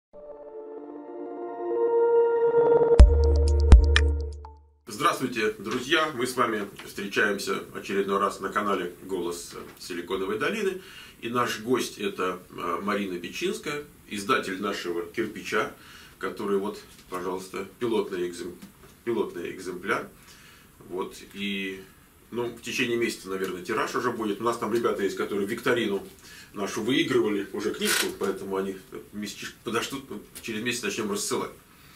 Здравствуйте, друзья! Мы с вами встречаемся очередной раз на канале «Голос Силиконовой долины». И наш гость – это Марина Бичинская, издатель нашего кирпича, который, вот, пожалуйста, пилотный экземпляр. Вот, и в течение месяца, наверное, тираж уже будет. У нас там ребята есть, которые викторину нашу выигрывали, уже книжку, поэтому они подождут, через месяц начнем рассылать.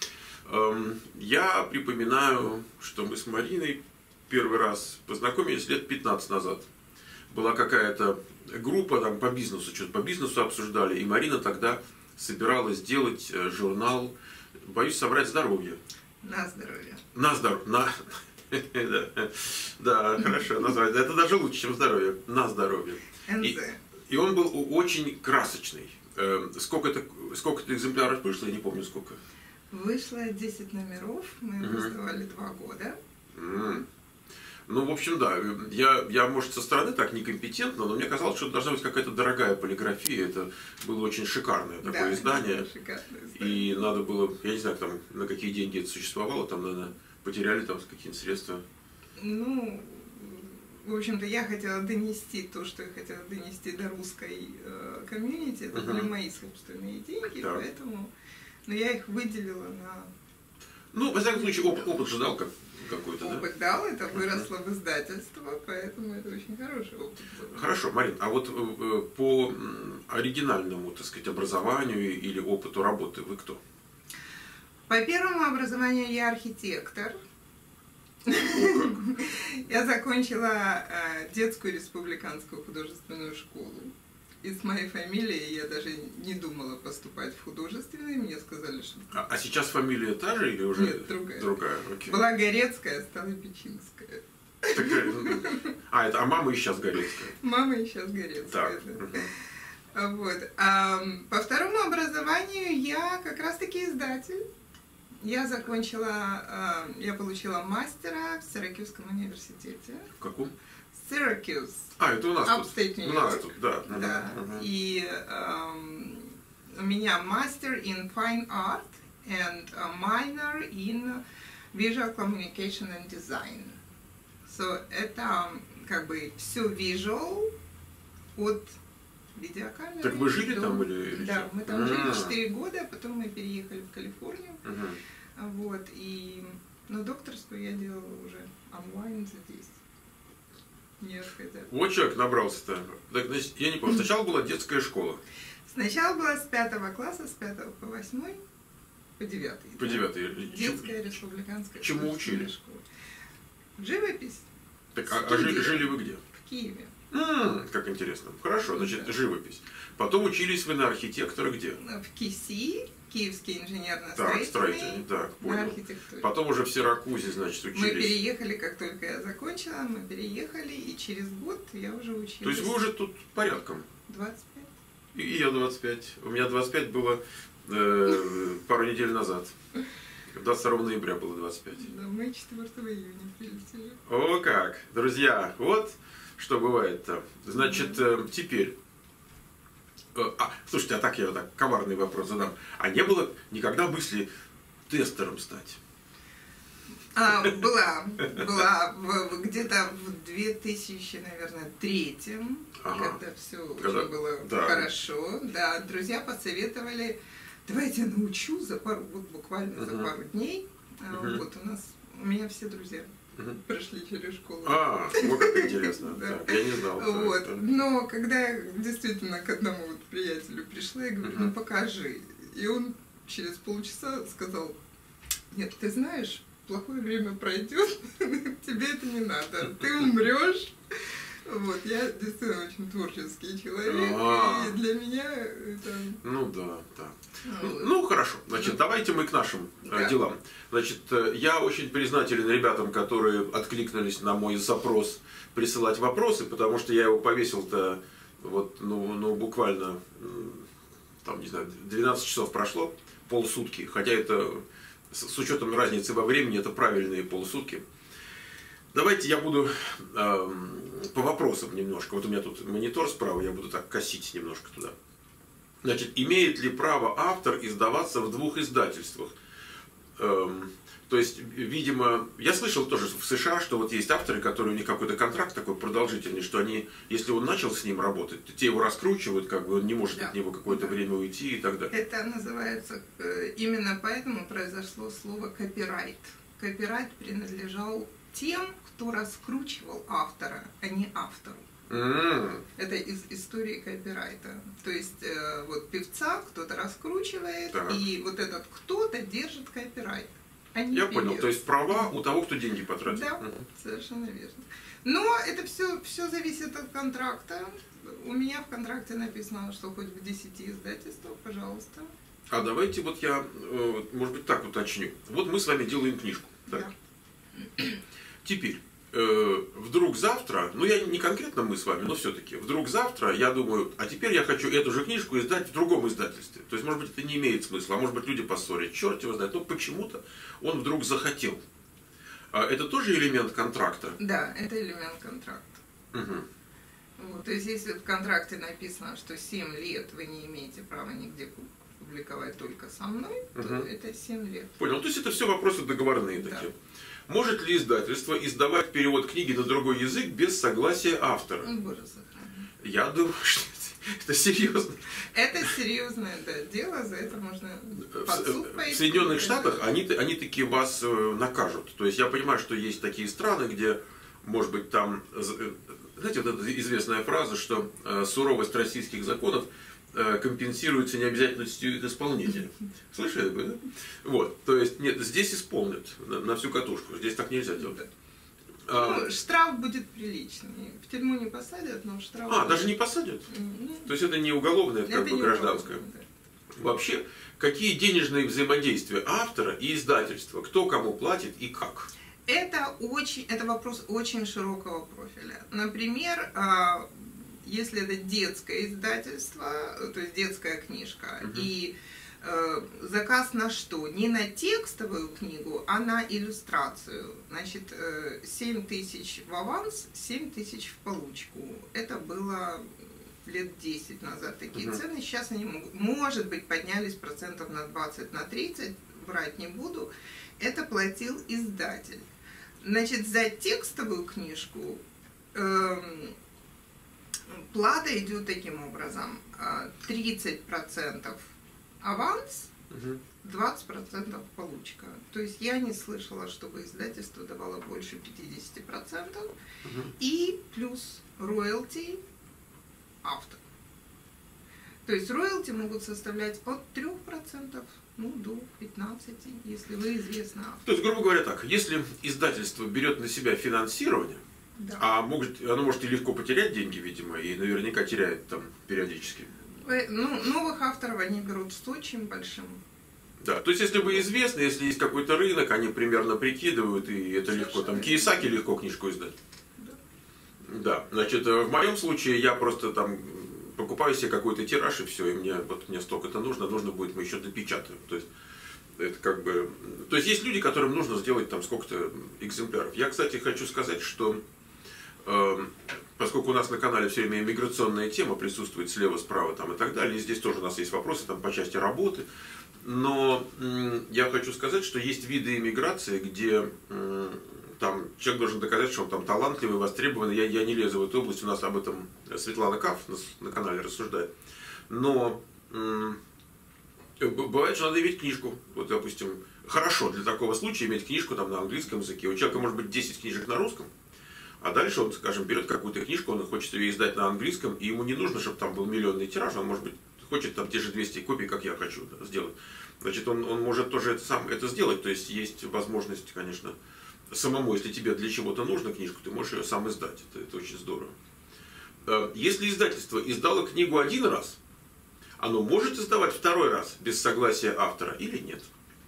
Я припоминаю, что мы с Мариной первый раз познакомились лет 15 назад. Была какая-то группа там по бизнесу, что-то по бизнесу обсуждали, и Марина тогда собиралась сделать журнал, боюсь соврать, здоровье. На здоровье. На здоровье. Да, хорошо назвать. Это даже лучше, чем здоровье. На здоровье. И он был очень красочный. Сколько-то экземпляров вышло, я не помню сколько. Вышло 10 номеров, мы выставляли 2 года. Ну, в общем, да, я, может, со стороны так некомпетентно, но мне казалось, что это должна быть какая-то дорогая полиграфия. Это было очень шикарное такое издание. И надо было, я не знаю, там, на какие деньги это существовало, там, наверное, потеряли там какие-то средства. Ну, в общем-то, я хотела донести то, что я хотела донести до русской комьюнити. Это были мои собственные деньги, поэтому... Но я их выделила на... Ну, во всяком случае, опыт же дал какой-то, да? Опыт дал, это выросло в издательство, поэтому это очень хороший опыт был. Хорошо, Марин, а вот по оригинальному, так сказать, образованию или опыту работы вы кто? По первому образованию я архитектор. Я закончила детскую республиканскую художественную школу. И с моей фамилией я даже не думала поступать в художественный. Мне сказали, что... А сейчас фамилия та же или уже? Нет, другая. Окей. Была Горецкая, стала Бичинская. А мама и сейчас Горецкая? Мама и сейчас Горецкая, да. Вот. По второму образованию я как раз-таки издатель. Я закончила, я получила мастера в Сиракьюзском университете. В каком? Syracuse. Это у нас Upstate New York. У нас тут, да. Да. И у меня мастер in fine art and a minor in visual communication and design. So это как бы все visual от видеокамеры. Так вы жили там или Да, мы там жили 4 года, потом мы переехали в Калифорнию. Вот, но докторскую я делала уже онлайн здесь. Нет, хотя... Вот человек набрался-то. Так, значит, я не помню, сначала была детская школа. Сначала была с 5 класса, с 5 по 8, по 9. По 9. Детская республиканская чему учили? Школа. Живопись. Так, а жили вы где? В Киеве. Как интересно. Хорошо, значит, живопись. Потом учились вы на архитектора где? В КИСИ, Киевский инженерно-строительный, так, понял. на архитектуре. Потом уже в Сиракузе, значит, учились. Мы переехали, как только я закончила, мы переехали, и через год я уже училась. То есть вы уже тут порядком? 25. И я 25. У меня 25 было пару недель назад. 22 ноября было 25. Да, мы 4 июня прилетели. О как! Друзья, вот что бывает-то. Значит, теперь... слушайте, я так коварный вопрос задам. А не было никогда мысли тестером стать? Была где-то в 2003, когда все уже было хорошо. Да, друзья посоветовали, давайте я научу буквально за пару дней. Вот у меня все друзья прошли через школу. Вот как интересно. Я не знал. Но когда я действительно к одному приятелю пришла, я говорю, покажи. И он через полчаса сказал, нет, ты знаешь, плохое время пройдет, тебе это не надо, ты умрешь. Вот, я действительно очень творческий человек, и для меня это... Ну да. Ну хорошо, значит, давайте мы к нашим делам. Значит, я очень признателен ребятам, которые откликнулись на мой запрос присылать вопросы, потому что я его повесил-то вот, буквально, там, не знаю, 12 часов прошло, полсутки, хотя это, с учетом разницы во времени, это правильные полсутки. Давайте я буду по вопросам немножко. Вот у меня тут монитор справа, я буду так косить немножко туда. Значит, имеет ли право автор издаваться в двух издательствах? То есть, видимо, я слышал тоже в США, что вот есть авторы, которые у них какой-то контракт такой продолжительный, что они, если он начал с ним работать, то те его раскручивают, как бы он не может от него какое-то время уйти и так далее. Это называется, именно поэтому произошло слово копирайт. Копирайт принадлежал тем, кто раскручивал автора, а не автору. Это из истории копирайта. То есть вот певца кто-то раскручивает, и вот этот кто-то держит копирайт. Я понял, то есть права у того, кто деньги потратил. Да, совершенно верно. Но это все зависит от контракта. У меня в контракте написано, что хоть в 10 издательствах, пожалуйста. А давайте вот я, может быть, так уточню. Вот мы с вами делаем книжку. Так? Да. Теперь, вдруг завтра, ну я не конкретно мы с вами, но все-таки, вдруг завтра я думаю, а теперь я хочу эту же книжку издать в другом издательстве. То есть, может быть, это не имеет смысла, а может быть, люди поссорят, черт его знает, но почему-то он вдруг захотел. Это тоже элемент контракта? Да, это элемент контракта. Угу. Вот, то есть, если в контракте написано, что 7 лет вы не имеете права нигде публиковать только со мной, то это 7 лет. Понял, то есть это все вопросы договорные такие. Может ли издательство издавать перевод книги на другой язык без согласия автора? Боже сохрани. Я думаю, что это серьезно. Это серьезное дело, за это можно под суд пойти. В Соединенных Штатах они таки вас накажут. То есть я понимаю, что есть такие страны, где, может быть, там, знаете, вот эта известная фраза, что суровость российских законов компенсируется необязательностью их исполнения. Слышали бы, да? Вот, то есть, нет, здесь исполнят на всю катушку, здесь так нельзя делать. Ну, штраф будет приличный. В тюрьму не посадят, но штраф... будет... даже не посадят? То есть это не уголовное, это как бы гражданское. Да. Вообще, какие денежные взаимодействия автора и издательства? Кто кому платит и как? Это вопрос очень широкого профиля. Например, если это детское издательство, то есть детская книжка, и заказ на что? Не на текстовую книгу, а на иллюстрацию. Значит, 7 тысяч в аванс, 7 тысяч в получку. Это было лет 10 назад такие цены. Сейчас они, может быть, поднялись процентов на 20, на 30, врать не буду. Это платил издатель. Значит, за текстовую книжку плата идет таким образом. 30% аванс, 20% получка. То есть я не слышала, чтобы издательство давало больше 50%. И плюс роялти автор. То есть роялти могут составлять от 3% до 15%, если вы известны автор. То есть, грубо говоря так, если издательство берет на себя финансирование, оно может и легко потерять деньги, видимо, и наверняка теряет там периодически. Новых авторов они берут с очень большим. Да, то есть если вы известны, если есть какой-то рынок, они примерно прикидывают, и это легко. Там Кийосаки легко книжку издать. Да, значит, в моем случае я просто там покупаю себе какой-то тираж и все, и мне столько-то нужно будет, мы еще допечатаем. То есть это как бы. То есть есть люди, которым нужно сделать там сколько-то экземпляров. Я, кстати, хочу сказать, что поскольку у нас на канале все время иммиграционная тема присутствует слева, справа там, и так далее, и здесь тоже у нас есть вопросы там, по части работы, но я хочу сказать, что есть виды иммиграции, где там человек должен доказать, что он там талантливый, востребованный. Я не лезу в эту область, у нас об этом Светлана Каф на канале рассуждает. Но бывает, что надо иметь книжку. Вот, допустим, хорошо для такого случая иметь книжку там, на английском языке. У человека может быть 10 книжек на русском, а дальше он, скажем, берет какую-то книжку, он хочет ее издать на английском, и ему не нужно, чтобы там был миллионный тираж, он, может быть, хочет там те же 200 копий, как я хочу сделать. Значит, он может тоже это сделать, то есть есть возможность, конечно, самому, если тебе для чего-то нужно книжку, ты можешь ее сам издать, это очень здорово. Если издательство издало книгу один раз, оно может издавать второй раз без согласия автора или нет?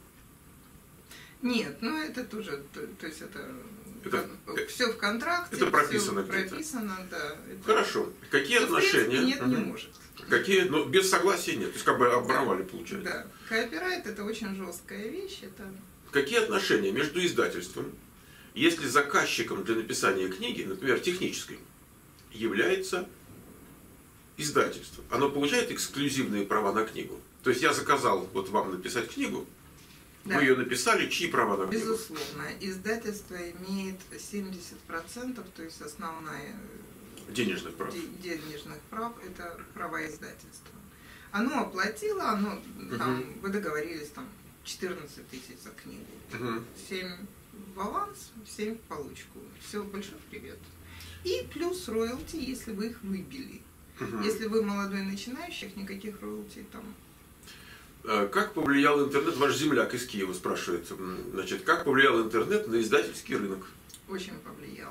Нет, это тоже, то есть это все в контракте, это прописано, да. Хорошо. Какие отношения? Нет, не может. Какие? Но без согласия нет. То есть как бы оборвали, получается. Да. Копирайт это очень жесткая вещь. Какие отношения между издательством, если заказчиком для написания книги, например, технической, является издательство, оно получает эксклюзивные права на книгу? То есть я заказал вот вам написать книгу, Да. вы ее написали, чьи права на книгу? Безусловно, издательство имеет 70%, то есть основная Денежных прав. денежных прав – это права издательства. Оно оплатило, оно, там, вы договорились, там, 14 тысяч за книгу. 7 в аванс, 7 в получку. Все, большой привет. И плюс роялти, если вы их выбили. Если вы молодой начинающий, никаких роялти там. Как повлиял интернет, ваш земляк из Киева спрашивает, значит, как повлиял интернет на издательский рынок? Очень повлиял.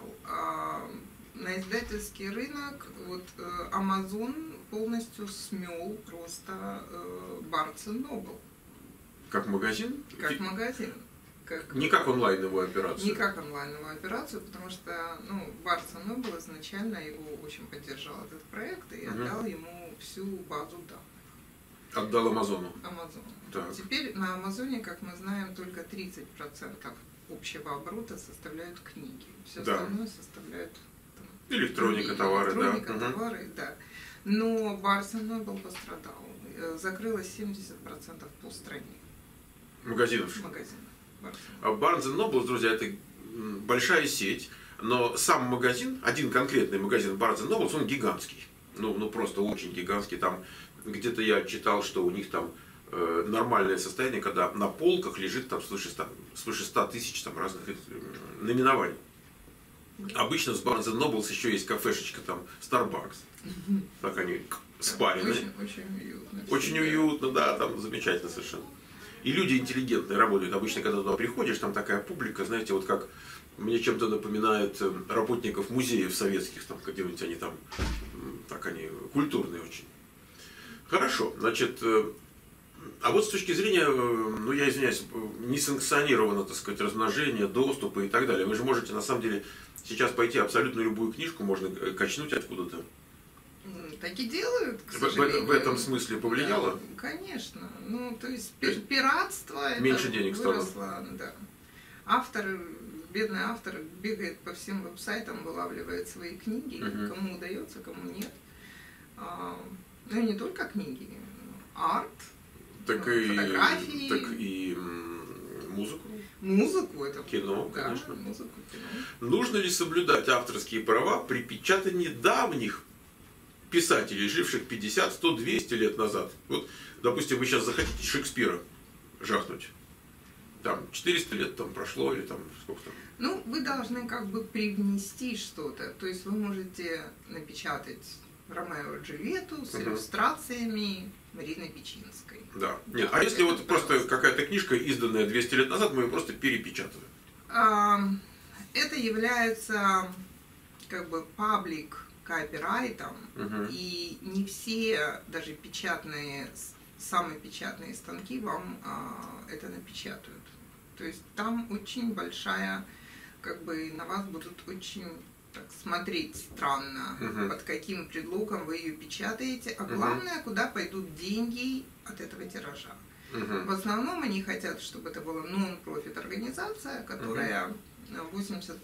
На издательский рынок вот Amazon полностью смел просто Barnes & Noble. Как магазин? Как магазин. Не как онлайновую операцию? Не как онлайновую операцию, потому что Barnes & Noble изначально его очень поддержал этот проект и отдал ему всю базу данных. Отдал Амазону. Так. Теперь на Амазоне, как мы знаем, только 30% общего оборота составляют книги. Все остальное составляют электроника, товары, товары, да. Но Barnes & Noble пострадал. Закрылось 70% по стране. Магазинов. Barnes & Noble, друзья, это большая сеть, но сам магазин, один конкретный магазин Barnes & Noble, он гигантский. Ну просто очень гигантский. Там где-то я читал, что у них там нормальное состояние, когда на полках лежит там свыше 100 тысяч там разных наименований. Обычно с Barnes & Noble еще есть кафешечка, там Starbucks. Так они спарены. Очень уютно. Очень уютно, да, там замечательно совершенно. И люди интеллигентные работают. Обычно, когда туда приходишь, там такая публика, знаете, вот как мне чем-то напоминает работников музеев советских, там где-нибудь они там, так они культурные очень. Хорошо, значит, а вот с точки зрения, ну я извиняюсь, несанкционированного, так сказать, размножения, доступа и так далее, вы же можете на самом деле сейчас пойти абсолютно любую книжку, можно качнуть откуда-то. Так и делают, к сожалению. В этом смысле повлияло? Да, конечно. Ну, то есть пиратство меньше денег выросло, да. Бедный автор бегает по всем веб-сайтам, вылавливает свои книги, кому удается, кому нет. Ну и не только книги, арт, фотографии. Так и музыку. Музыку, это кино, да, конечно. Музыку, кино. Нужно ли соблюдать авторские права при печатании давних писателей, живших 50, 100, 200 лет назад? Вот, допустим, вы сейчас захотите Шекспира жахнуть. Там 400 лет там прошло или там сколько там? Ну, вы должны как бы привнести что-то. То есть вы можете напечатать Ромео и Джульетту с иллюстрациями Марины Печинской. Да. Нет, а если вот просто какая-то книжка, изданная 200 лет назад, мы ее просто перепечатываем? Это является как бы паблик копирайтом, и не все, даже самые печатные станки вам это напечатают. То есть там очень большая, как бы на вас будут очень так смотреть странно, под каким предлогом вы ее печатаете, а главное, куда пойдут деньги от этого тиража. В основном они хотят, чтобы это была нон-профит организация, которая 80%,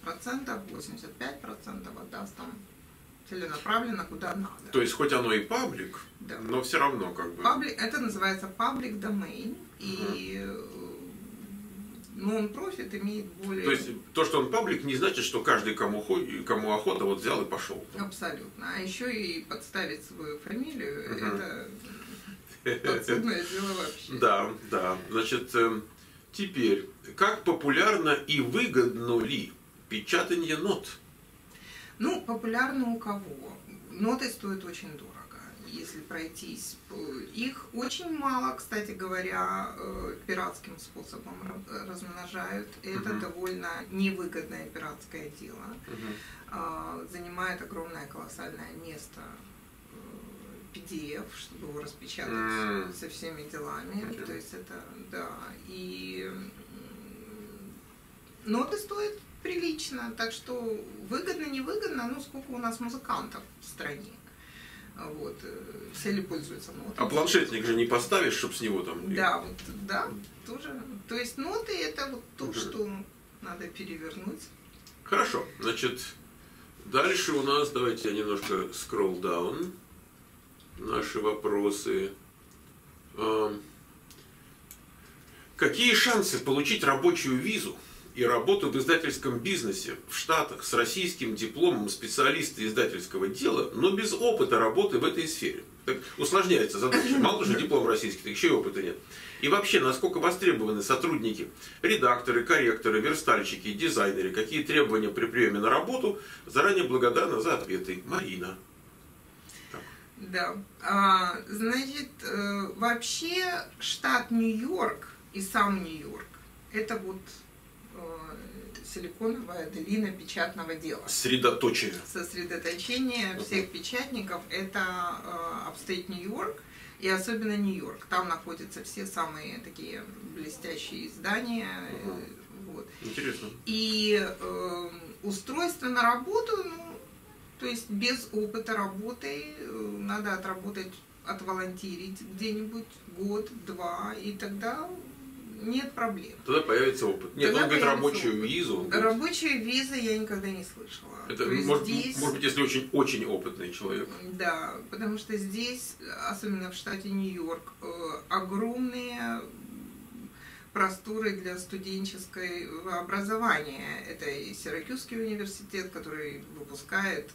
85% отдаст там целенаправленно куда надо. То есть хоть оно и паблик, да, но все равно как бы. Это называется public domain, и нон-профит имеет более... То есть то, что он паблик, не значит, что каждый, кому охота, вот взял и пошел. Абсолютно. А еще и подставить свою фамилию, это подсудное дело вообще. Да, да. Значит, теперь, как популярно и выгодно ли печатание нот? Ну, популярно у кого? Ноты стоят очень дорого, если пройтись. Их очень мало, кстати говоря, пиратским способом размножают. Это довольно невыгодное пиратское дело. Занимает огромное колоссальное место PDF, чтобы его распечатать со всеми делами. То есть это, да. И ноты стоят прилично, так что выгодно, невыгодно, ну сколько у нас музыкантов в стране. Вот, все ли пользуются нотами. А планшетник же не поставишь, чтобы с него там... Да, вот, да, тоже. То есть ноты это вот то, что надо перевернуть. Хорошо, значит, дальше у нас, давайте я немножко scroll down. наши вопросы. Какие шансы получить рабочую визу и работу в издательском бизнесе в Штатах с российским дипломом специалиста издательского дела, но без опыта работы в этой сфере? Так усложняется задача. Мало же диплом российский, так еще и опыта нет. И вообще, насколько востребованы сотрудники, редакторы, корректоры, верстальщики, дизайнеры, какие требования при приеме на работу? Заранее благодарна за ответы. Марина. Так. Да. Значит, вообще штат Нью-Йорк и сам Нью-Йорк — это вот силиконовая долина печатного дела. Сосредоточение. Сосредоточение всех печатников — это апстейт Нью-Йорк, и особенно Нью-Йорк. Там находятся все самые такие блестящие издания. Вот. Интересно. И устройство на работу, ну, то есть без опыта работы надо отволонтирить где-нибудь год-два, и тогда нет проблем. Тогда появится опыт. Нет, Тогда он говорит рабочую опыт. визу. Рабочую визу я никогда не слышала. Это может быть, если очень опытный человек. Да, потому что здесь, особенно в штате Нью-Йорк, огромные просторы для студенческого образования. Это и Сиракузский университет, который выпускает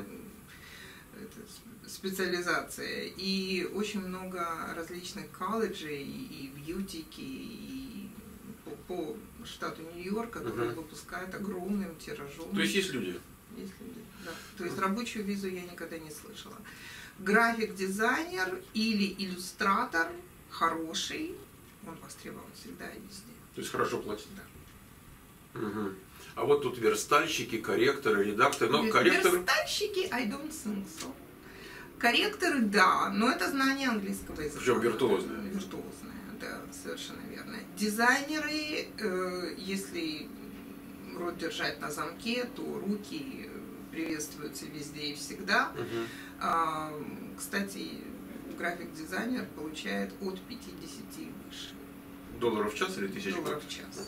специализации, и очень много различных колледжей и бьютики, и по штату Нью-Йорк, которые выпускают огромным тиражом. То есть люди? Есть люди, да. То есть рабочую визу я никогда не слышала. График-дизайнер или иллюстратор хороший, он востребован всегда и везде. То есть хорошо платят? Да. Угу. А вот тут верстальщики, корректоры, редакторы. Но корректоры... Верстальщики, I don't think so. Корректоры, да, но это знание английского языка. Причем виртуозное. Виртуозное, да, совершенно верно. Дизайнеры, если рот держать на замке, то руки приветствуются везде и всегда. Кстати, график-дизайнер получает от 50 и выше. Долларов в час или тысяч? Долларов в час.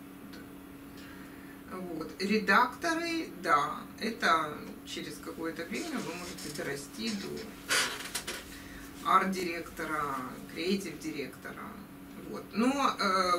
Вот. Редакторы, да, это через какое-то время вы можете дорасти до арт-директора, креатив-директора. Вот. Но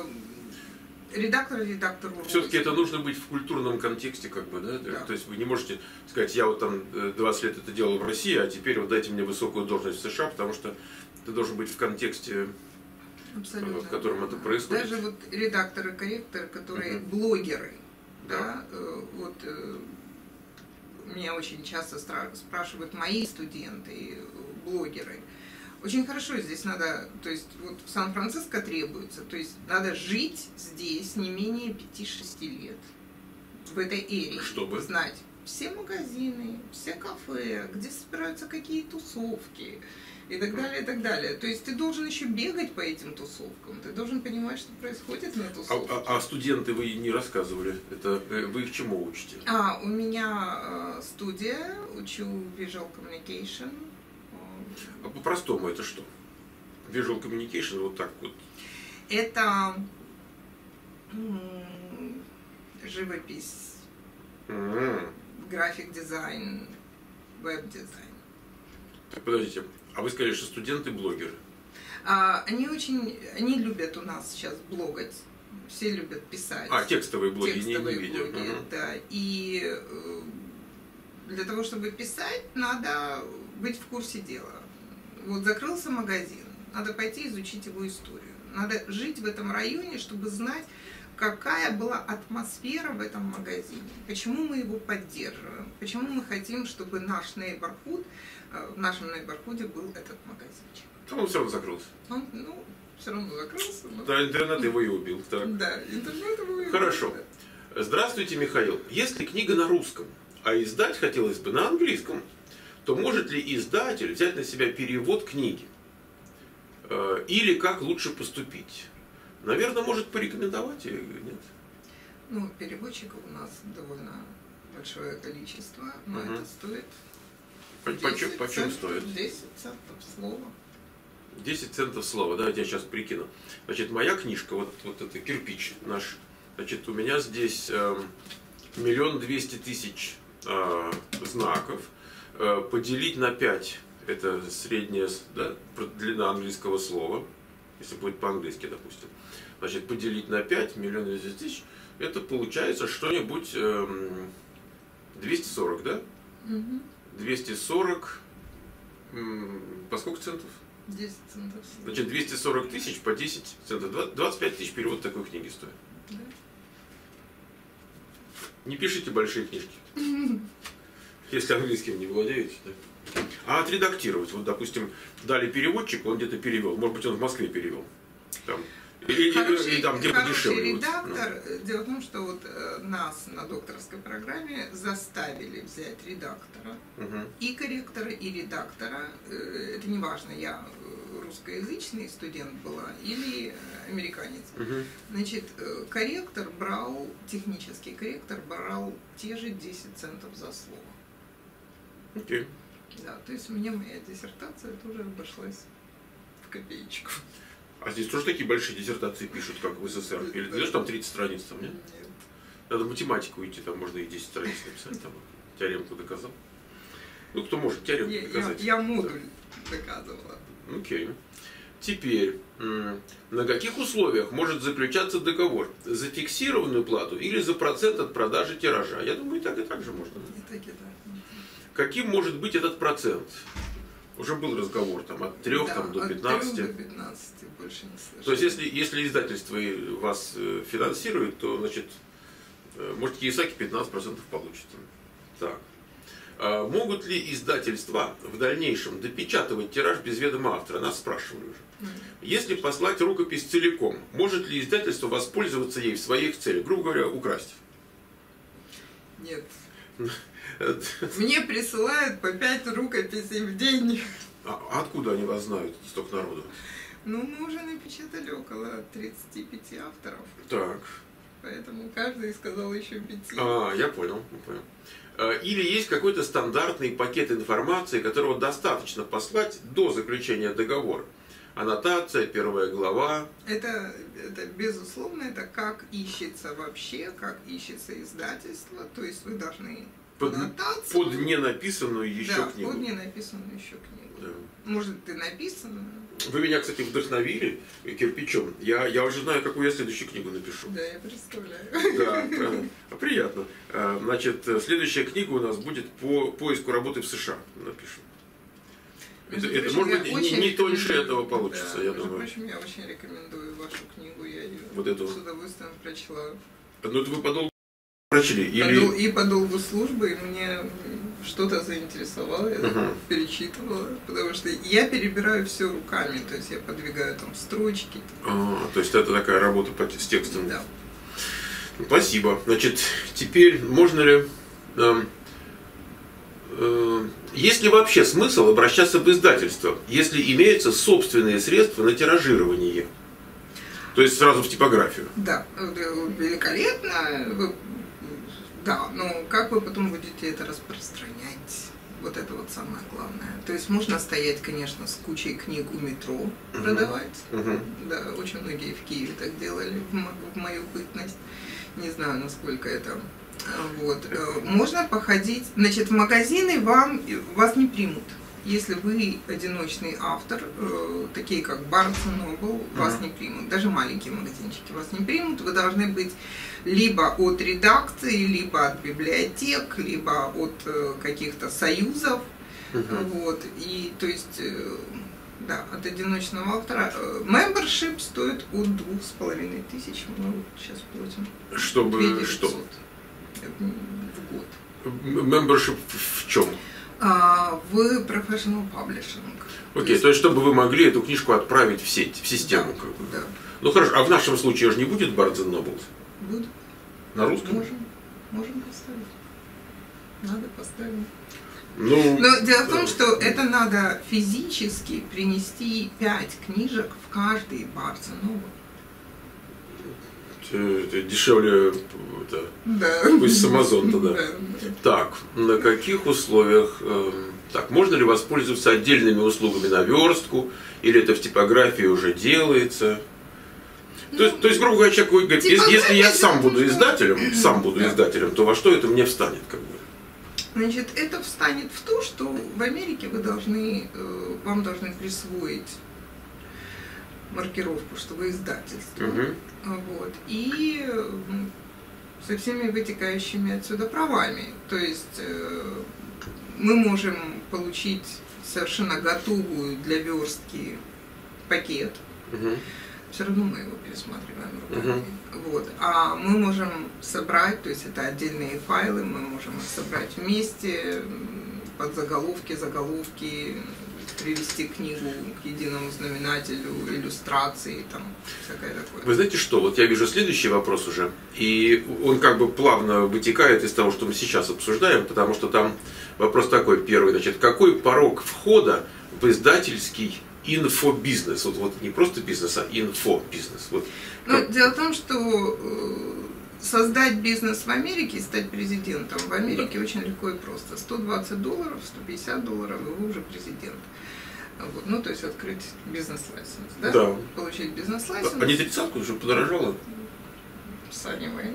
редактору все-таки это нужно быть в культурном контексте, как бы, да? Да. То есть вы не можете сказать, я вот там 20 лет это делал в России, а теперь вот дайте мне высокую должность в США, потому что ты должен быть в контексте, абсолютно, в котором это происходит. Даже вот редакторы, корректоры, которые блогеры, да, вот меня очень часто спрашивают мои студенты, блогеры. Очень хорошо здесь надо, то есть вот в Сан-Франциско требуется, то есть надо жить здесь не менее 5-6 лет в этой эре, чтобы знать все магазины, все кафе, где собираются какие тусовки и так далее, и так далее. То есть ты должен еще бегать по этим тусовкам, ты должен понимать, что происходит на тусовке. А студенты вы не рассказывали, это вы их чему учите? У меня студия, учу Visual Communication. А по-простому это что? Visual Communication, вот так вот. Это живопись, график-дизайн, веб-дизайн. Так, подождите, а вы сказали, что студенты-блогеры? Они любят у нас сейчас блогать. Все любят писать. Текстовые блоги, текстовые не видео. блоги, да. И для того, чтобы писать, надо быть в курсе дела. Вот закрылся магазин, надо пойти изучить его историю. Надо жить в этом районе, чтобы знать, какая была атмосфера в этом магазине, почему мы его поддерживаем, почему мы хотим, чтобы наш neighborhood, в нашем нейборхуде был этот магазинчик. Он все равно закрылся. Он, все равно закрылся. Но... Да, интернет его и убил. Так. Да, интернет его и убил. Хорошо. Здравствуйте, Михаил. Если книга на русском, а издать хотелось бы на английском, то может ли издатель взять на себя перевод книги? Или как лучше поступить? Наверное, может порекомендовать или нет? Переводчиков у нас довольно большое количество, но это стоит... Почем стоит? 10 центов слово. 10 центов слова, давайте я сейчас прикину. Значит, моя книжка, вот это кирпич наш, значит, у меня здесь 1 200 000 знаков, поделить на 5, это средняя, да, длина английского слова, если будет по-английски, допустим. Значит, поделить на 5, 1 200 000, это получается что-нибудь 240, да? 240, по сколько центов? 10 центов. Значит, 240 000 по 10 центов. 25 000 перевод такой книги стоит. Да. Не пишите большие книжки. Если английским не владеете. Да. А отредактировать. Вот, допустим, дали переводчику, он где-то перевел. Может быть, он в Москве перевел. Там. Или там где подешевле. Редактор. Вот. Дело в том, что вот нас на докторской программе заставили взять редактора. И корректора, и редактора. Это не важно, я русскоязычный студент была или американец. Значит, корректор брал, технический корректор брал те же 10 центов за слово. Окей. Да, то есть мне моя диссертация тоже обошлась в копеечку. А здесь тоже такие большие диссертации пишут, как в СССР? Или ты знаешь, там 30 страниц там, нет? Нет. Надо математику идти, там можно и 10 страниц написать, там теоремку доказал. Ну, кто может теоремку доказать? Я модуль доказывала. Окей. Теперь, на каких условиях может заключаться договор? За фиксированную плату или за процент от продажи тиража? Я думаю, и так же можно. И так, и так. Каким может быть этот процент? Уже был разговор там, от 3 там, до 15. От 3 до 15, больше не слышно. То есть, если издательство вас финансирует, то, значит, может, Кийосаки 15% получит. Так. Могут ли издательства в дальнейшем допечатывать тираж без ведома автора? Нас спрашивали уже. Если послать рукопись целиком, может ли издательство воспользоваться ей в своих целях? Грубо говоря, украсть? Нет. Мне присылают по 5 рукописей в день. А откуда они вас знают, столько народу? Ну, мы уже напечатали около 35 авторов. Так. Поэтому каждый сказал еще 5. Я понял. Или есть какой-то стандартный пакет информации, которого достаточно послать до заключения договора? Аннотация, 1 глава. Это безусловно, это как ищется вообще, как ищется издательство. То есть вы должны под ненаписанную еще да, книгу. под ненаписанную еще книгу. Да. Может, и написано. Вы меня, кстати, вдохновили кирпичом. Я уже знаю, какую я следующую книгу напишу. Да, я представляю. Да, приятно. Значит, следующая книга у нас будет по поиску работы в США. Напишем. Это может быть, не тоньше этого получится, да, я думаю. Между прочим, я очень рекомендую вашу книгу. Я ее вот эту с удовольствием прочла. Ну, это вы подолгу прочли? И по долгу службы, и мне что-то заинтересовало, я перечитывала, потому что я перебираю все руками, то есть я подвигаю там строчки. То есть это такая работа с текстом. Да. Спасибо. Значит, теперь можно ли... Есть ли вообще смысл обращаться в издательство, если имеются собственные средства на тиражирование? То есть сразу в типографию? Да, великолепно. Да, но как вы потом будете это распространять? Вот это вот самое главное. То есть можно стоять, конечно, с кучей книг у метро, продавать. Да, очень многие в Киеве так делали в мою бытность. Не знаю, насколько это... Вот. Можно походить, значит, в магазины вас не примут. Если вы одиночный автор, такие как Barnes & Noble, вас не примут. Даже маленькие магазинчики вас не примут. Вы должны быть либо от редакции, либо от библиотек, либо от каких-то союзов. Вот. И то есть, да, от одиночного автора. Membership стоит от 2500. Мы вот сейчас платим. Чтобы что? В год. Membership в чем? В Professional Publishing. Окей, то есть чтобы вы могли эту книжку отправить в сеть, в систему. Да, как бы. Да. Ну хорошо, а в нашем случае же не будет Barnes & Noble? Будет. На русском? Можем поставить. Надо поставить. Ну, но дело в том, что это надо физически принести 5 книжек в каждый Barnes & Noble. Это дешевле, да. Пусть с Амазон-то, да. Да. Так, на каких условиях, так, можно ли воспользоваться отдельными услугами на верстку, или это в типографии уже делается? То есть, грубо говоря, человек говорит, если я сам буду издателем, то во что это мне встанет, как бы? Значит, это встанет в то, что в Америке вам должны присвоить маркировку, что вы издательство. Вот. И со всеми вытекающими отсюда правами. То есть мы можем получить совершенно готовую для верстки пакет. Все равно мы его пересматриваем руками. Вот. А мы можем собрать, то есть это отдельные файлы, мы можем их собрать вместе, под заголовки, привести книгу к единому знаменателю, иллюстрации, там, всякое такое. Вы знаете что, вот я вижу следующий вопрос уже, и он как бы плавно вытекает из того, что мы сейчас обсуждаем, потому что там вопрос такой первый, значит, какой порог входа в издательский инфобизнес? Вот не просто бизнес, а инфобизнес. Вот. Дело в том, что создать бизнес в Америке и стать президентом в Америке очень легко и просто. $120, $150, и вы уже президент. Вот. Ну, то есть открыть бизнес-лайсенс, да? Да. Получить бизнес-лайсенс. А не 30-ку уже подорожало? Сани война.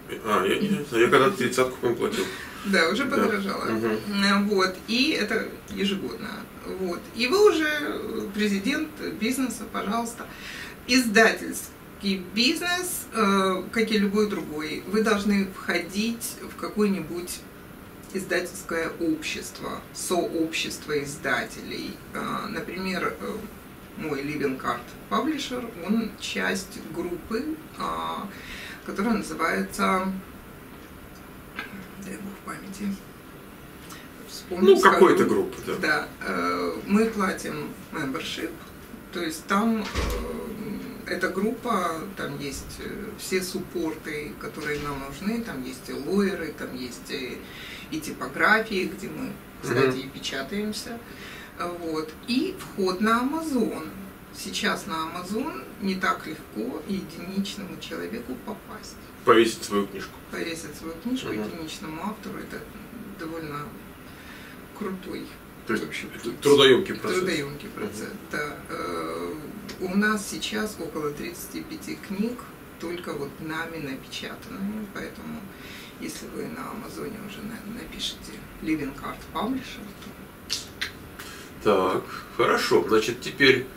Я когда 30-ку, по-моему, платил. Да, уже подорожало. Вот. И это ежегодно. Вот. И вы уже президент бизнеса, пожалуйста. Издательский бизнес, как и любой другой, вы должны входить в какое-нибудь издательское общество, сообщество издателей. Например, мой Living Card Publisher, он часть группы, которая называется, дай бог памяти, вспомню, какой-то группы, да. Да, мы платим membership, то есть там эта группа, там есть все суппорты, которые нам нужны, там есть и лойеры, там есть и типографии, где мы, кстати, и печатаемся. Вот. И вход на Amazon. Сейчас на Amazon не так легко единичному человеку попасть. Повесить свою книжку. Повесить свою книжку единичному автору, это довольно крутой. То есть трудоемкий процесс. Трудоемкий процесс, да. У нас сейчас около 35 книг, только вот нами напечатанными, поэтому если вы на Амазоне уже напишите Living Card Publisher, то... Так, хорошо. Значит, теперь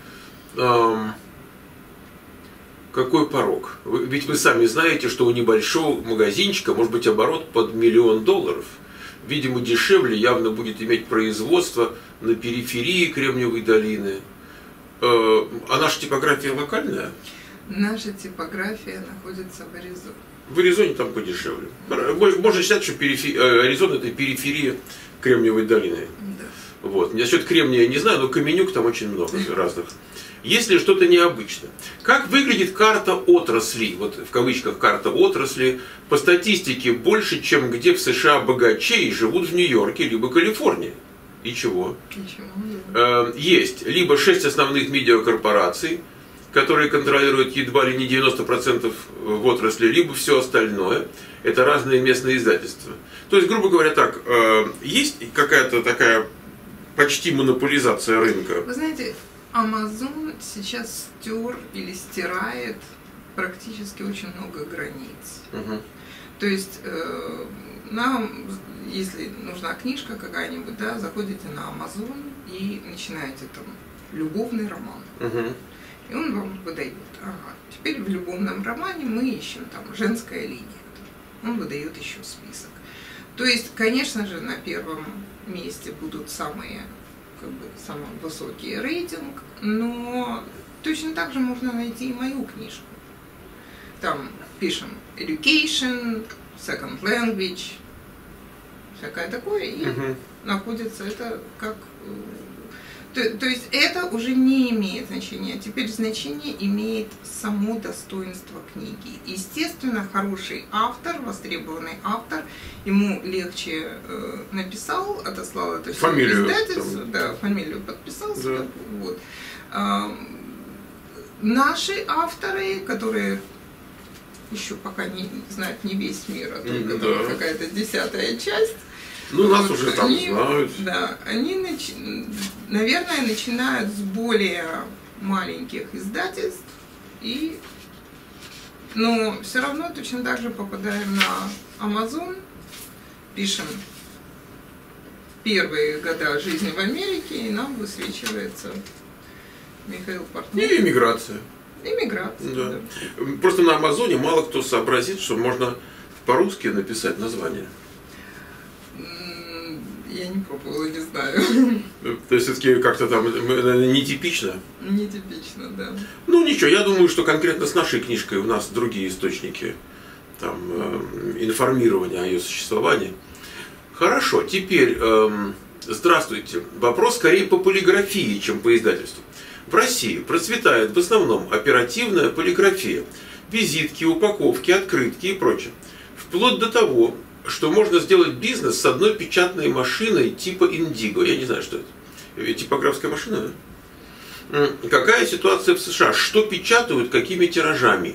какой порог? Ведь вы сами знаете, что у небольшого магазинчика может быть оборот под $1 миллион. Видимо, дешевле явно будет иметь производство на периферии Кремниевой долины. А наша типография локальная? Наша типография находится в Аризоне. В Аризоне там подешевле. Можно считать, что Аризона это периферия Кремниевой долины. Да. Вот. Насчет Кремния не знаю, но каменюк там очень много разных. Есть ли что-то необычное? Как выглядит карта отрасли? Вот в кавычках карта отрасли. По статистике больше, чем где в США богачей живут в Нью-Йорке либо Калифорнии. И чего? Ничего. Есть либо 6 основных медиакорпораций, которые контролируют едва ли не 90% в отрасли, либо все остальное. Это разные местные издательства. То есть, грубо говоря, так, есть какая-то такая почти монополизация рынка? Вы знаете, Amazon сейчас стер или стирает практически очень много границ. То есть нам, если нужна книжка какая-нибудь, да, заходите на Amazon и начинаете там любовный роман. И он вам выдает. Ага. Теперь в любовном романе мы ищем там женская линия. Он выдает еще список. То есть, конечно же, на первом месте будут самый высокий рейтинг, но точно так же можно найти и мою книжку. Там пишем education, second language, всякое такое, и находится это как... То есть это уже не имеет значения. Теперь значение имеет само достоинство книги. Естественно, хороший автор, востребованный автор, ему легче написал, отослал это все издательству, да, фамилию подписался. Да. Вот. Наши авторы, которые еще пока не знают не весь мир, а только какая-то 10-я часть. Ну, нас уже там знают. Да, они, наверное, начинают с более маленьких издательств, но все равно точно так же попадаем на Amazon, пишем первые года жизни в Америке, и нам высвечивается Михаил Портной. И иммиграция. Иммиграция, Да. да. Просто на Амазоне мало кто сообразит, что можно по-русски написать название. Я не пробовала, не знаю. То есть все-таки как-то там нетипично. Нетипично, да. Ну ничего, я думаю, что конкретно с нашей книжкой у нас другие источники там, информирования о ее существовании. Хорошо, теперь здравствуйте. Вопрос скорее по полиграфии, чем по издательству. В России процветает в основном оперативная полиграфия. Визитки, упаковки, открытки и прочее. Вплоть до того, что можно сделать бизнес с одной печатной машиной типа Indigo. Я не знаю, что это. Типографская машина, да? Какая ситуация в США? Что печатают, какими тиражами?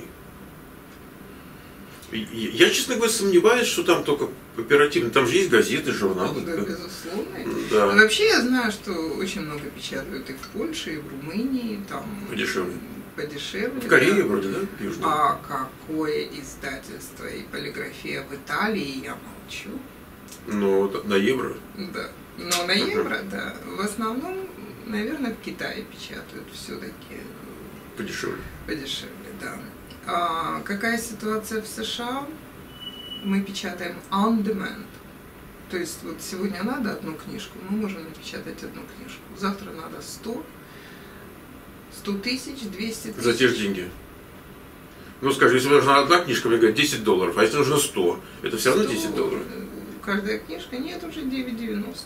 Я, честно говоря, сомневаюсь, что там только оперативно. Там же есть газеты, журналы. Да, безусловно. Да. Но вообще я знаю, что очень много печатают и в Польше, и в Румынии. Там Подешевле. Подешевле. В Корее да. вроде, да? Южно. А какое издательство и полиграфия в Италии, я молчу. Ну, на евро. Да. Но на евро, да. В основном, наверное, в Китае печатают все-таки. Подешевле. Подешевле, да. А какая ситуация в США? Мы печатаем on demand. То есть вот сегодня надо одну книжку, мы можем напечатать одну книжку. Завтра надо 100 тысяч, 200 тысяч. За те же деньги. Ну, скажи, если нужна одна книжка, мне говорят $10, а если нужно 100, это все равно $10. Каждая книжка, нет, уже $9.90.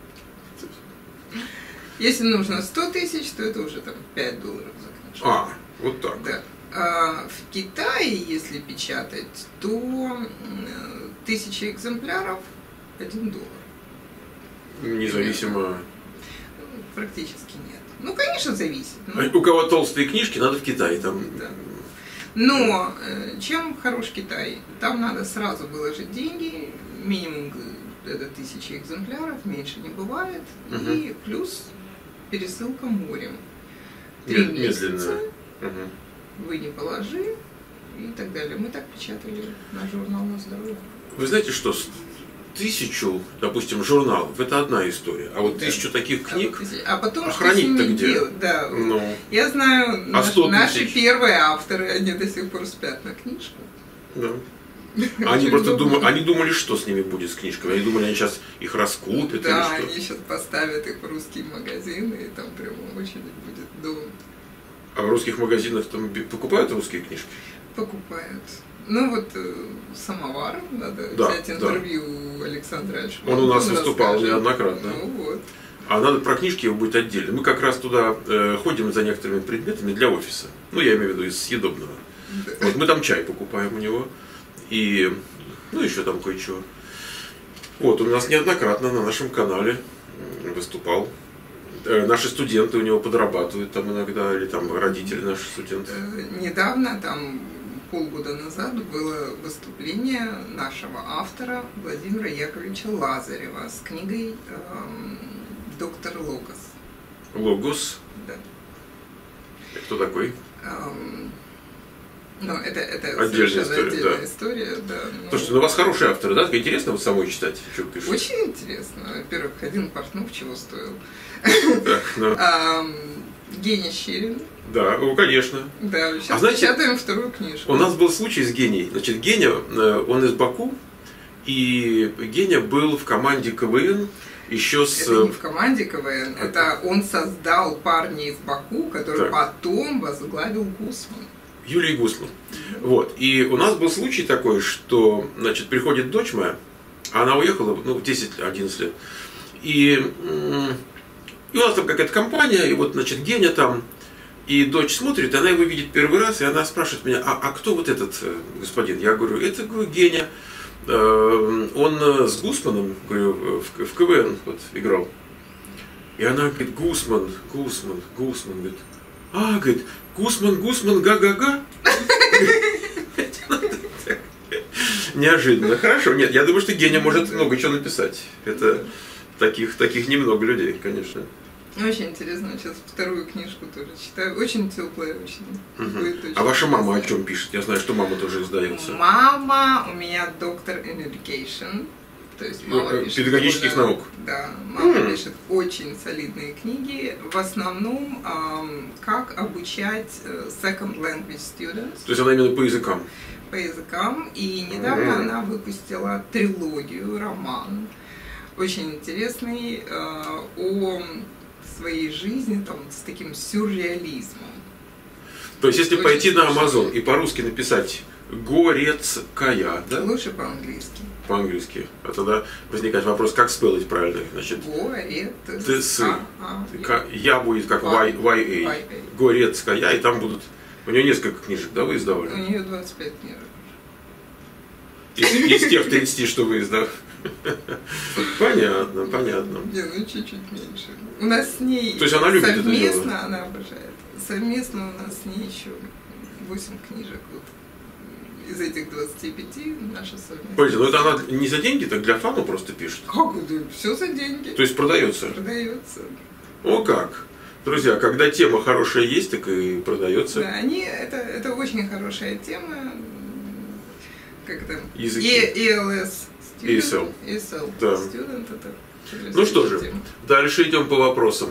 Если нужно 100 тысяч, то это уже там $5 за книжку. А, вот так. Да. А в Китае, если печатать, то 1000 экземпляров $1. Независимо. Практически нет. Ну, конечно, зависит. У кого толстые книжки, надо в Китае. Там... Да. Но чем хорош Китай? Там надо сразу выложить деньги, минимум это 1000 экземпляров, меньше не бывает, и плюс пересылка морем. 3 месяца вы не положи и так далее. Мы так печатали на журнал «На здоровье». Вы знаете что, 1000, допустим, журналов, это одна история, а вот 1000 таких книг, а потом хранить-то где? Делать? Да. Ну, Я знаю, наши 100000? первые авторы, они до сих пор спят на книжках. Да. Они просто думали, что с ними будет, с книжками. Они думали, они сейчас их раскупят да, или что. они сейчас поставят их в русские магазины, и там прямо очередь будет до... А в русских магазинах там покупают русские книжки? Покупают. Ну вот «Самовар», надо взять интервью у Александра Альшмана. Он у нас выступал неоднократно. Ну вот. А надо про книжки его будет отдельно. Мы как раз туда ходим за некоторыми предметами для офиса. Ну, я имею в виду из съедобного. Да. Вот мы там чай покупаем у него. И, ну, еще там кое-что. Вот, он у нас неоднократно на нашем канале выступал. Наши студенты у него подрабатывают там иногда, или там родители наши студенты. Недавно, там полгода назад, было выступление нашего автора Владимира Яковлевича Лазарева с книгой «Доктор Логос». Логос? Да. Кто такой? Ну, это отдельная история, да. Но... Слушайте, ну у вас хорошие авторы, да? Интересно вот самой читать, что пишут? Очень интересно. Во-первых, один Портнов чего стоил. Так, ну. Гений Щерин. Да, ну, конечно. Да, сейчас печатаем вторую книжку. У нас был случай с Генией. Значит, Геня, он из Баку, и Геня был в команде КВН еще с... Это не в команде КВН, это он создал «Парни из Баку», который потом возглавил Гусман. Юлий Гусман. Вот. И у нас был случай такой, что, значит, приходит дочь моя, а она уехала, ну, 10-11 лет. И у нас там какая-то компания, и вот, значит, Геня там, и дочь смотрит, она его видит первый раз, и она спрашивает меня, а кто вот этот господин? Я говорю, это, говорю, Геня. Он с Гусманом, говорю, в КВН вот играл. И она говорит, Гусман, говорит, говорит, Гусман, га-га-га. Неожиданно. Хорошо. Нет, я думаю, что Геня может много чего написать. Это таких немного людей, конечно. Очень интересно. Сейчас вторую книжку тоже читаю. Очень теплая, очень. А ваша мама о чем пишет? Я знаю, что мама тоже издается. Мама у меня доктор in education. То есть мама пишет педагогических наук. Да, мама пишет очень солидные книги. В основном, как обучать second language students. То есть она именно по языкам? По языкам. И недавно она выпустила трилогию, роман, очень интересный, о своей жизни там, с таким сюрреализмом. То есть, если очень пойти на смешно. Amazon и по-русски написать «Горецкая», да? Лучше по-английски. По-английски. А тогда возникает вопрос, как спеллить правильно? Значит, я будет как YA. Горецкая, и там будут... У нее несколько книжек, да, вы издавали? У нее 25 книжек. Из тех 30, что вы издали. Понятно, понятно. Не, ну чуть-чуть меньше. У нас с ней То есть она любит это совместно, дело? она обожает. Совместно у нас с ней еще 8 книжек. Вот. Из этих 25 наша совместная. Погодите, ну это она не за деньги, так для фана просто пишет? Как это? Все за деньги. То есть продается? Продается. О как! Друзья, когда тема хорошая есть, так и продается. Да, это очень хорошая тема. Как там? Языки. ELS. ESL. ESL. Да. Student, это Ну что же, тема. дальше идем по вопросам.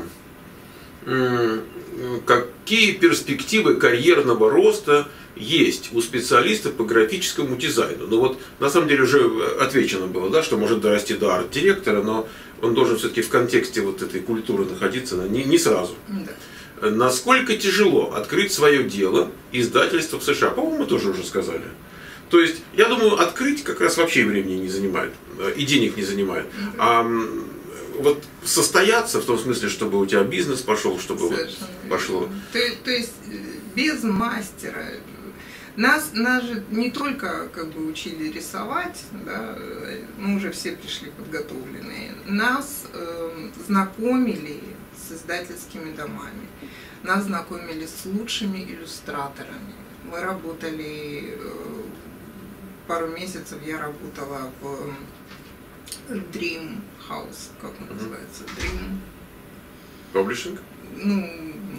Какие перспективы карьерного роста есть у специалиста по графическому дизайну? Ну вот, на самом деле уже отвечено было, да, что может дорасти до арт-директора, но он должен все-таки в контексте вот этой культуры находиться не сразу. Да. Насколько тяжело открыть свое дело издательства в США? По-моему, мы тоже уже сказали. То есть, я думаю, открыть как раз вообще времени не занимает, и денег не занимает. А вот состояться в том смысле, чтобы у тебя бизнес пошел, чтобы вот пошло. То есть без мастера. Нас же не только как бы учили рисовать, да, мы уже все пришли подготовленные. Нас знакомили с издательскими домами, нас знакомили с лучшими иллюстраторами. Мы работали пару месяцев, я работала в Dream House, как он называется? Dream. Паблишинг? Ну,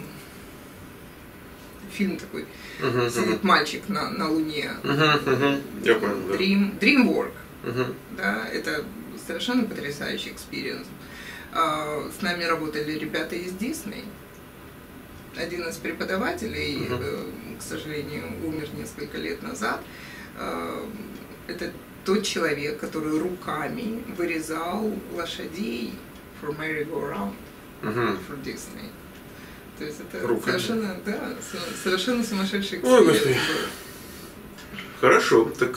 фильм такой. Сидит мальчик на Луне. Я понял, да. Dreamwork. Да, это совершенно потрясающий экспириенс. С нами работали ребята из Disney. Один из преподавателей, к сожалению, умер несколько лет назад. Это тот человек, который руками вырезал лошадей for merry-go-round for Disney. То есть это совершенно, да, совершенно сумасшедший экспириенс. Хорошо, так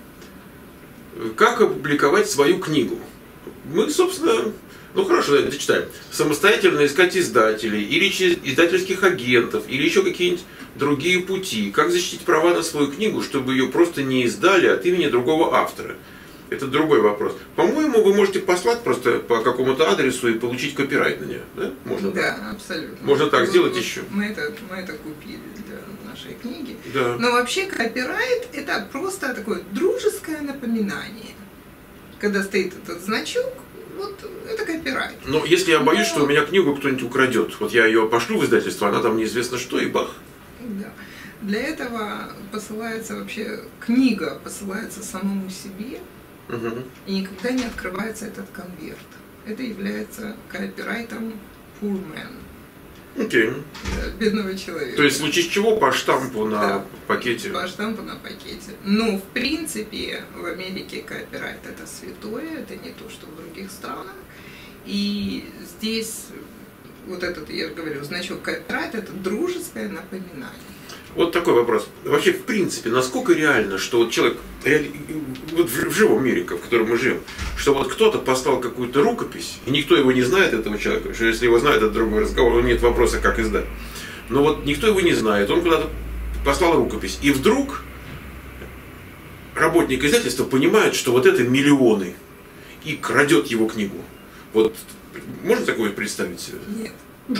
как опубликовать свою книгу? Мы, собственно, ну хорошо, давайте читаем. Самостоятельно искать издателей, или через издательских агентов, или еще какие-нибудь другие пути. Как защитить права на свою книгу, чтобы ее просто не издали от имени другого автора? Это другой вопрос. По-моему, вы можете послать просто по какому-то адресу и получить копирайт на нее. Да? Можно да, так? Абсолютно. Можно так сделать еще. Мы это купили для нашей книги. Да. Но вообще копирайт это просто такое дружеское напоминание. Когда стоит этот значок, вот это копирайт. Но если я боюсь, что у меня книгу кто-нибудь украдет, вот я ее пошлю в издательство, она там неизвестно что, и бах. Да. Для этого посылается вообще книга, посылается самому себе, и никогда не открывается этот конверт. Это является копирайтом poor man. Окей. Да, бедного человека. То есть в случае чего по штампу на пакете? По штампу на пакете. Но в принципе в Америке копирайт это святое, это не то, что в других странах. И здесь вот этот, я говорю, значок копирайт это дружеское напоминание. Вот такой вопрос. Вообще, в принципе, насколько реально, что вот человек, вот в живом мире, в котором мы живем, что вот кто-то послал какую-то рукопись, и никто его не знает, этого человека, что если его знает, это другой разговор, нет вопроса, как издать. Но вот никто его не знает, он куда-то послал рукопись, и вдруг работник издательства понимает, что вот это миллионы, и крадет его книгу. Вот можно такое представить себе? Нет.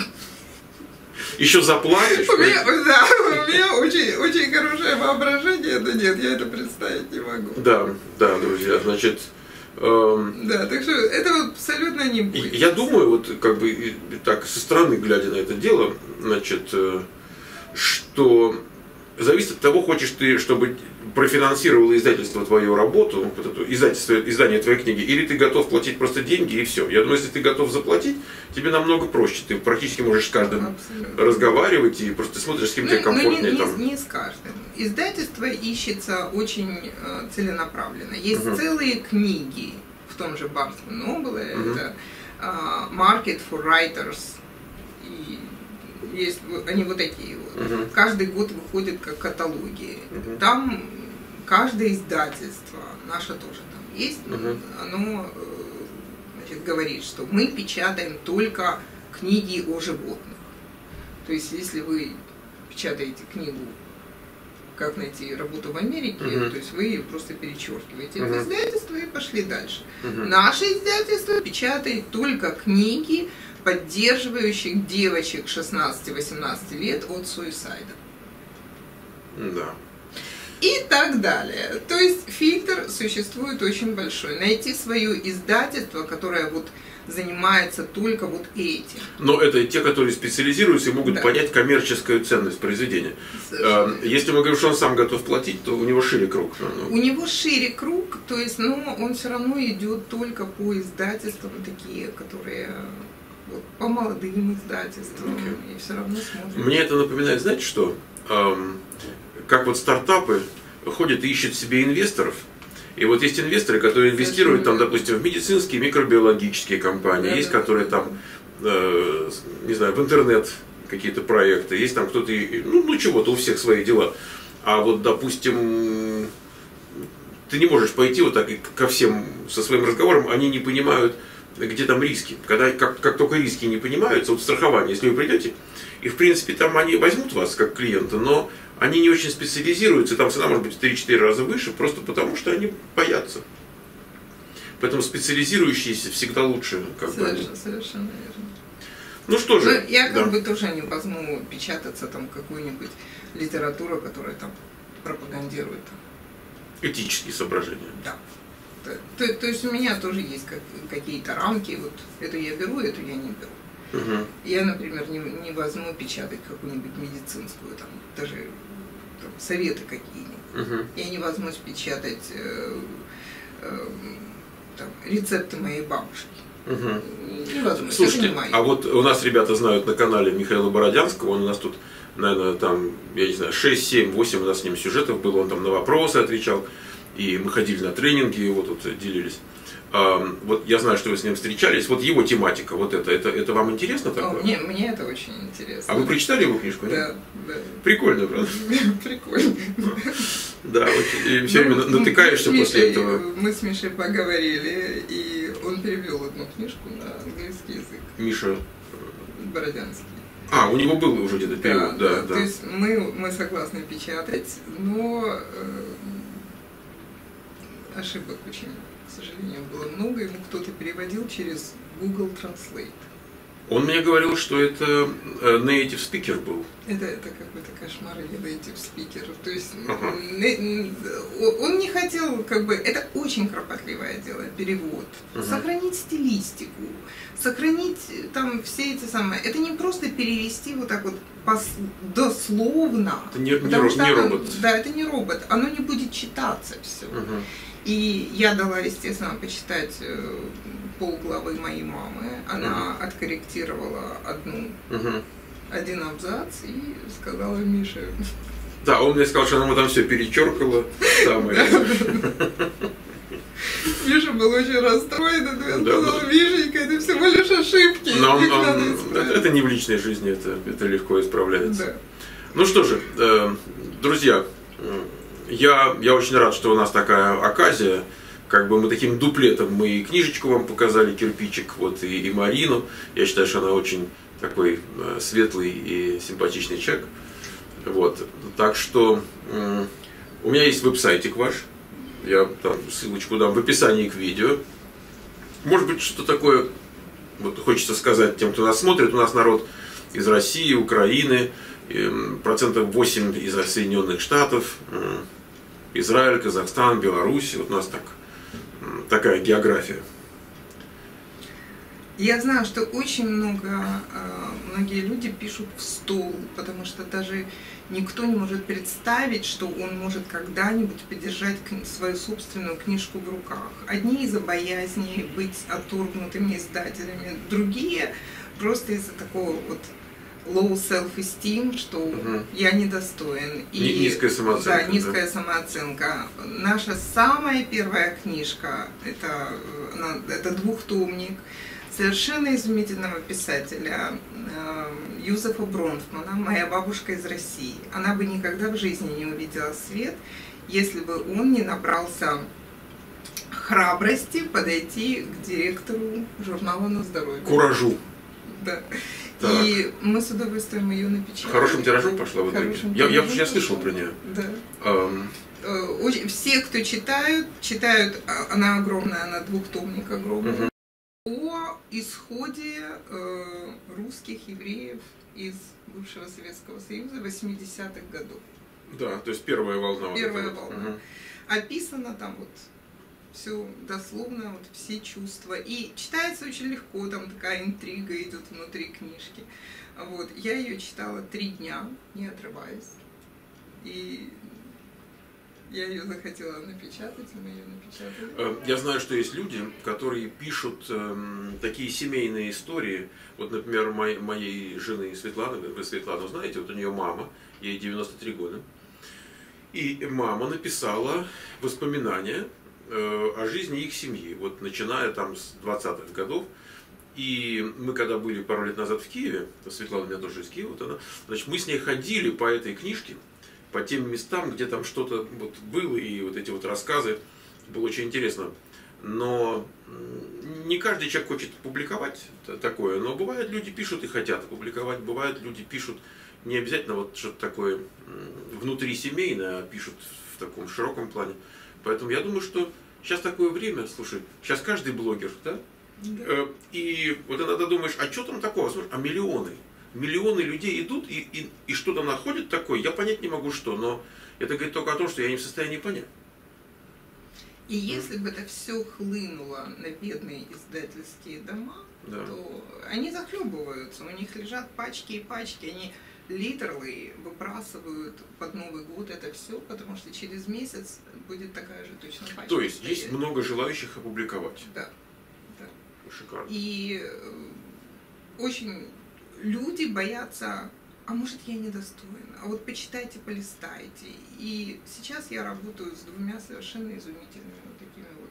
Еще заплатишь? У меня очень хорошее воображение, но нет, я это представить не могу. Да, друзья, значит... Да, так что этого абсолютно не будет. Я думаю, вот как бы так со стороны глядя на это дело, значит, что зависит от того, хочешь ты, чтобы профинансировало издательство твою работу, вот это издание твоей книги, или ты готов платить просто деньги и все. Я думаю, если ты готов заплатить, тебе намного проще. Ты практически можешь с каждым разговаривать и просто смотришь, с кем тебе комфортнее. Не с каждым. Издательство ищется очень целенаправленно. Есть целые книги в том же Barnes & Noble, это Market for Writers. И есть, они вот такие вот. Каждый год выходят как каталоги. Там каждое издательство, наше тоже там есть, оно значит, говорит, что мы печатаем только книги о животных. То есть, если вы печатаете книгу «Как найти работу в Америке», то есть вы ее просто перечеркиваете в издательство и пошли дальше. Наше издательство печатает только книги, поддерживающих девочек 16-18 лет от суицида. Да. И так далее. То есть фильтр существует очень большой. Найти свое издательство, которое вот занимается только вот этим. Но это те, которые специализируются и могут понять коммерческую ценность произведения. Если мы говорим, что он сам готов платить, то у него шире круг. У него шире круг, то есть, но он все равно идет только по издательствам такие, которые вот, по молодым издательствам, и все равно смотрят. Мне это напоминает, знаете что? Как вот стартапы ходят и ищут себе инвесторов. И вот есть инвесторы, которые инвестируют, там, допустим, в медицинские, микробиологические компании, есть, которые там, не знаю, в интернет какие-то проекты, есть там кто-то, ну чего-то, у всех свои дела. А вот, допустим, ты не можешь пойти вот так ко всем со своим разговором, они не понимают, где там риски. Когда, как только риски не понимаются, вот страхование, если вы придете, и в принципе там они возьмут вас как клиента, но они не очень специализируются, там цена может быть в 3-4 раза выше, просто потому что они боятся. Поэтому специализирующиеся всегда лучше. Совершенно верно. Ну что же. Я как бы тоже не возьму печататься там какую-нибудь литературу, которая там пропагандирует. Этические соображения. Да. То есть у меня тоже есть какие-то рамки, вот эту я беру, эту я не беру. Я, например, не возьму печатать какую-нибудь медицинскую, там, даже там, советы какие-нибудь. Я не возьмусь печатать там, рецепты моей бабушки. Не возьмусь. Слушайте, а вот у нас ребята знают на канале Михаила Бородянского, он у нас тут, наверное, там, я не знаю, 6, 7, 8 у нас с ним сюжетов было, он там на вопросы отвечал, и мы ходили на тренинги, его тут делились. Вот я знаю, что вы с ним встречались. Вот его тематика, вот это вам интересно такое? Мне это очень интересно. А вы прочитали его книжку? Да. Прикольно, правда? Прикольно. Да, и все время натыкаешься после этого. Мы с Мишей поговорили, и он перевел одну книжку на английский язык. Миша Бородянский. У него был уже где-то перевод, да. То есть мы согласны печатать, но ошибок очень, к сожалению, было много. Ему кто-то переводил через Google Translate. Он мне говорил, что это native speaker был. Это какой-то кошмар, или native speaker. То есть он не хотел, как бы, это очень кропотливое дело, перевод. Сохранить стилистику, сохранить там все эти самые. Это не просто перевести вот так вот дословно. Это не робот. Да, это не робот. Оно не будет читаться все. И я дала, естественно, почитать полглавы моей мамы. Она откорректировала один абзац и сказала Мише. Да, он мне сказал, что она ему там все перечеркала. Миша был очень расстроен, я сказала: Мишенька, это всего лишь ошибки. Это не в личной жизни, это легко исправляется. Да. Ну что же, друзья, я очень рад, что у нас такая оказия. Как бы мы таким дуплетом мы и книжечку вам показали, кирпичик, вот и Марину. Я считаю, что она очень такой светлый и симпатичный человек. Вот. Так что у меня есть веб-сайтик ваш. Я там ссылочку дам в описании к видео. Может быть, что такое вот хочется сказать тем, кто нас смотрит. У нас народ из России, Украины, 8% из Соединенных Штатов, Израиль, Казахстан, Беларусь. Вот у нас такая география. Я знаю, что очень многие люди пишут в стол, потому что даже никто не может представить, что он может когда-нибудь подержать свою собственную книжку в руках. Одни из-за боязни быть отторгнутыми издателями, другие просто из-за такого вот low self-esteem, что я недостоин. И, низкая самооценка. Да, низкая самооценка. Наша самая первая книжка, это двухтомник совершенно изумительного писателя Юзефа Бронфмана, «Моя бабушка из России». Она бы никогда в жизни не увидела свет, если бы он не набрался храбрости подойти к директору журнала «На здоровье». Куражу. Да. Так. И мы с удовольствием ее напечатали. Хорошим тиражом пошла в итоге? Я слышал про нее. Да. Все, кто читают, она огромная, она двухтомник огромный, о исходе русских евреев из бывшего Советского Союза 80-х годов. Да, то есть первая волна. Первая волна. Описано там вот все дословно, вот все чувства. И читается очень легко, там такая интрига идет внутри книжки. Вот. Я ее читала 3 дня, не отрываясь. И я ее захотела напечатать, и мы ее напечатали. Я знаю, что есть люди, которые пишут такие семейные истории. Вот, например, моей жены Светланы, вы Светлану знаете, вот у нее мама, ей 93 года. И мама написала воспоминания о жизни их семьи, вот начиная там с 20-х годов. И мы когда были пару лет назад в Киеве, Светлана у меня тоже из Киева, вот она, значит, мы с ней ходили по этой книжке, по тем местам, где там что-то вот было, и вот эти вот рассказы, было очень интересно. Но не каждый человек хочет публиковать такое, но бывает, люди пишут и хотят опубликовать, бывает, люди пишут не обязательно вот что-то такое внутрисемейное, а пишут в таком широком плане. Поэтому я думаю, что сейчас такое время, слушай, сейчас каждый блогер, да? Да. И вот иногда думаешь, а что там такого? Слушай, а миллионы людей идут и что-то находят такое, я понять не могу что, но это говорит только о том, что я не в состоянии понять. И если бы это все хлынуло на бедные издательские дома, да, то они захлебываются, у них лежат пачки и пачки, они literally выбрасывают под Новый год это все, потому что через месяц будет такая же точно пачка. То есть есть много желающих опубликовать. Да. Да. Шикарно. И очень люди боятся, а может я недостойна, а вот почитайте, полистайте. И сейчас я работаю с 2 совершенно изумительными вот такими вот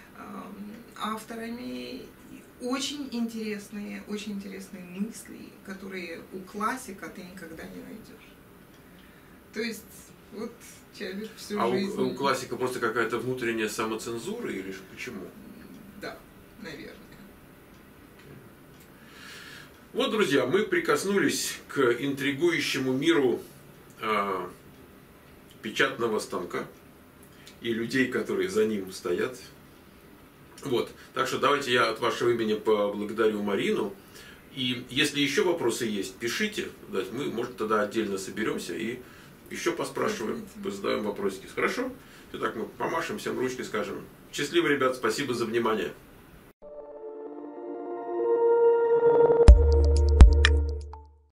авторами. Очень интересные мысли, которые у классика ты никогда не найдешь. То есть, вот человек всю жизнь... А у классика просто какая-то внутренняя самоцензура или почему? Да, наверное. Вот, друзья, мы прикоснулись к интригующему миру печатного станка и людей, которые за ним стоят. Вот. Так что давайте я от вашего имени поблагодарю Марину. И если еще вопросы есть, пишите. Мы, может, тогда отдельно соберемся и еще поспрашиваем, позадаем вопросики. Хорошо? Итак, мы помашем всем ручкой, скажем: счастливо, ребят, спасибо за внимание.